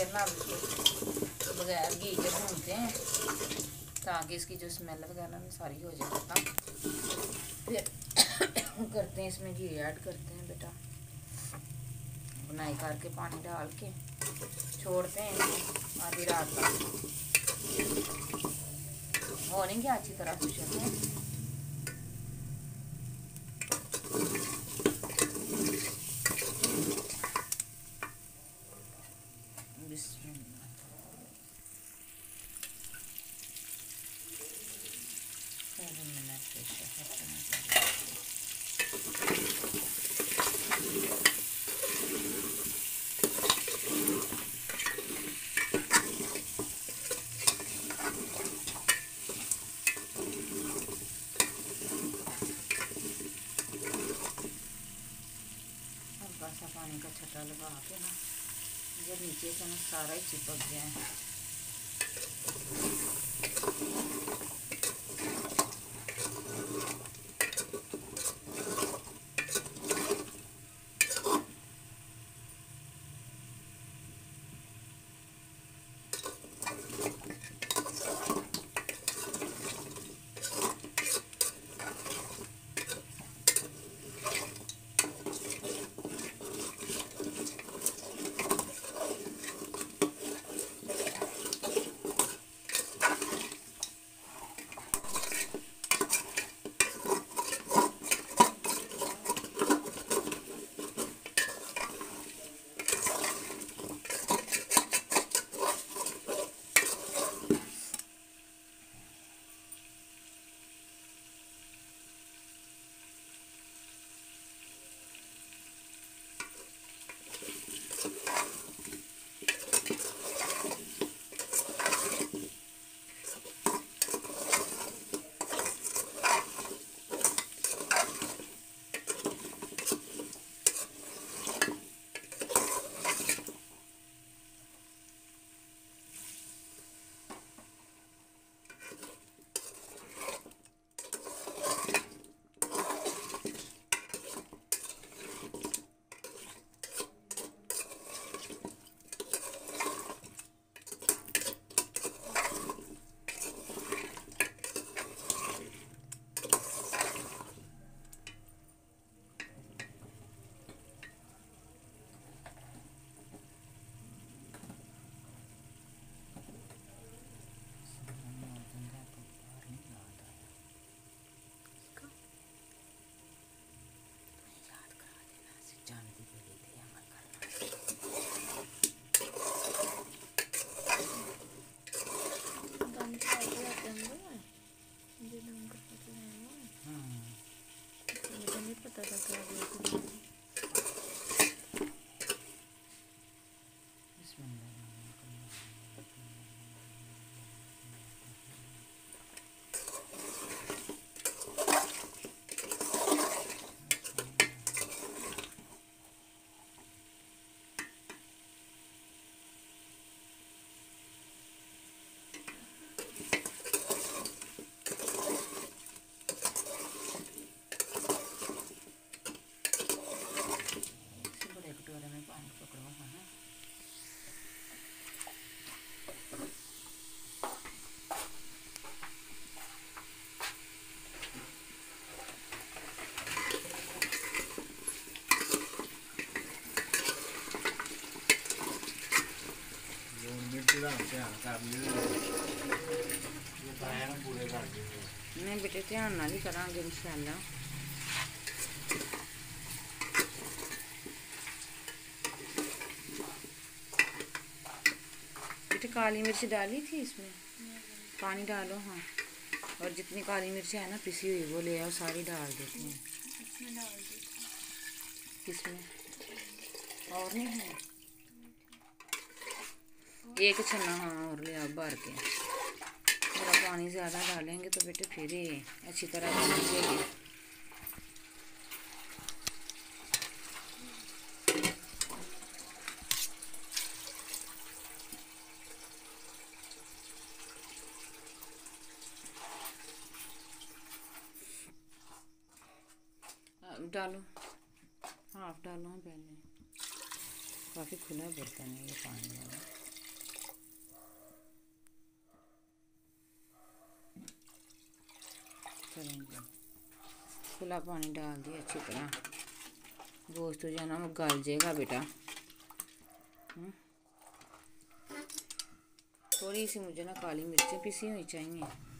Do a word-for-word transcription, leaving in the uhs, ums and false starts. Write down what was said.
फिर ना बिल्कुल बगैर घी के भूनते हैं ताकि इसकी जो स्मेल वगैरह ना सारी हो जाए खत्म। फिर करते हैं इसमें घी ऐड करते हैं बेटा, बुनाई करके पानी डाल के छोड़ते हैं आधी रात तक, हो नहीं गया अच्छी तरह खुश होते हैं। सा पानी का छटा लगा के ना जब नीचे से ना सारा ही चिपक गया है। नहीं बेटे ध्यान नाल ही करांगे इंशाल्लाह। बेटे काली मिर्च डाली थी इसमें, पानी डालो। हाँ, और जितनी काली मिर्च है ना पिसी हुई वो ले आओ, सारी डाल देते हैं इसमें। और नहीं है एक छन्ना। हाँ और ले आओ भर के। थोड़ा पानी ज़्यादा डालेंगे तो बेटे फिर ही अच्छी तरह बनेगी। डालो, हाफ डालो पहले, काफ़ी खुला बर्तन है ये पानी वाला। करेंगे। खुला पानी डाल दिया अच्छी तरह, गोश्त जो है ना वो गल जाएगा बेटा। थोड़ी सी मुझे ना काली मिर्चें पिसी हुई चाहिए।